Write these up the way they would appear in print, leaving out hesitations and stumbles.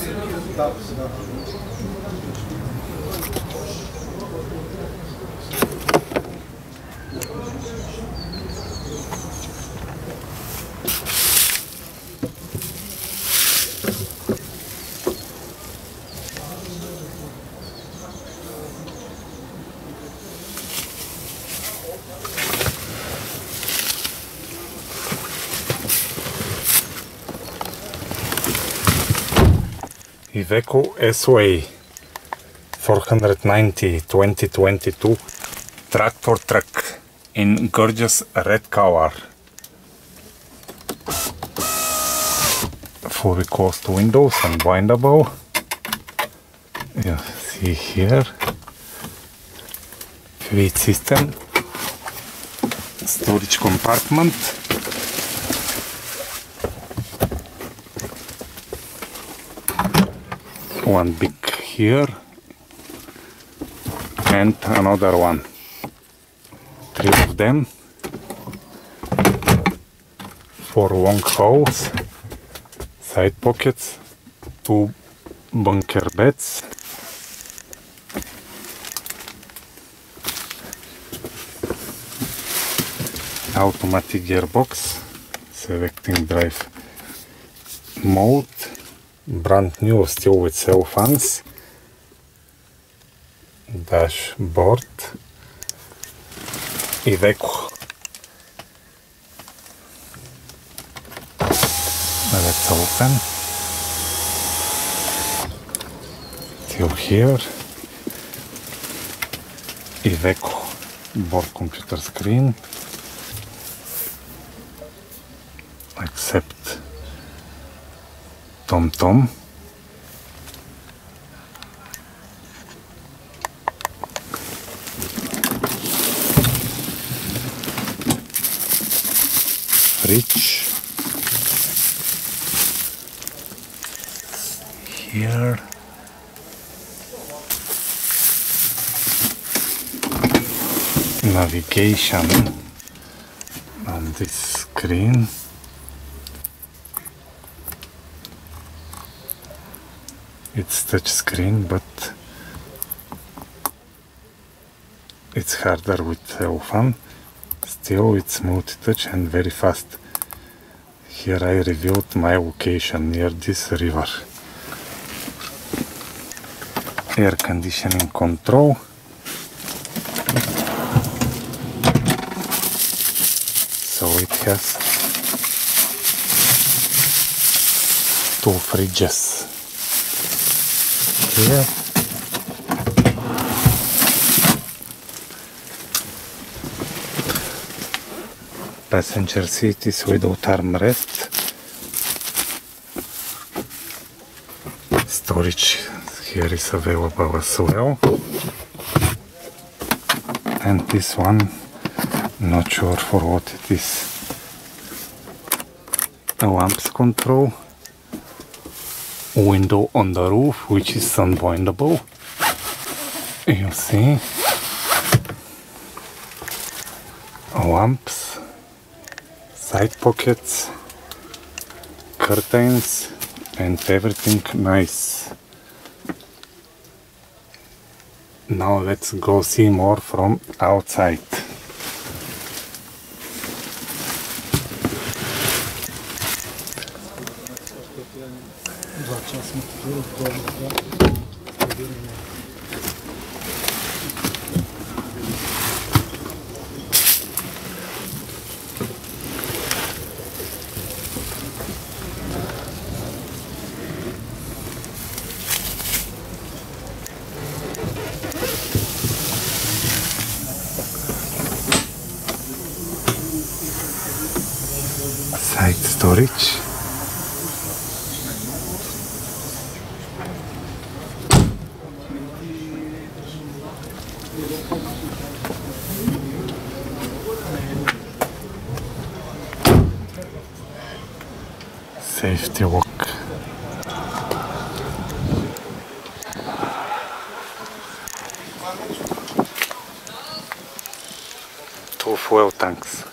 Iveco S-Way 490 2022 tractor truck in gorgeous red color. Fully closed windows and bindable. You see here. Fluid system. Storage compartment. One big here and another one. 3 of them. 4 long holes, side pockets, 2 bunker beds. Automatic gearbox, selecting drive mode. Brand new, still with cell fans. Dashboard. Iveco. Let's open. Till here. Iveco board computer screen. Accept Tom. Fridge. Here. Navigation on this screen. It's touch screen, but it's harder with cell phone. Still, it's multi-touch and very fast. Here I reviewed my location near this river. Air conditioning control. So it has 2 fridges. Here. Passenger seat is without armrest. Storage here is available as well. And this one, not sure for what it is. A lamps control. Window on the roof, which is unbindable. You see, lamps, side pockets, curtains, and everything nice. Now let's go see more from outside. Side storage. Safety lock. Two fuel tanks.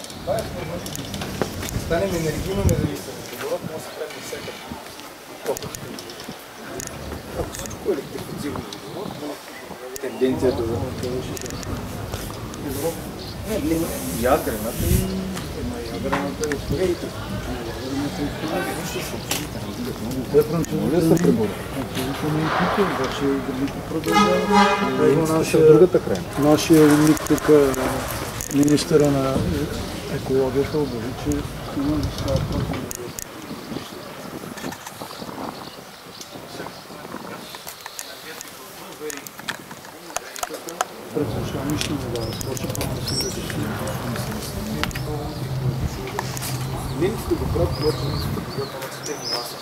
Станем енергийно независими. Водород може да се храним всякъде. развитието. Ядрената и ядрената е строителство. Те французите са прибори. Французите не изпитват, обаче другите продължават. Нашия умник тук, министъра на екологията, обяви, че има да става против. Предпочитам нищо не да разпочва, просто да си реши. Немските го правят, когато не са когато на системи маса.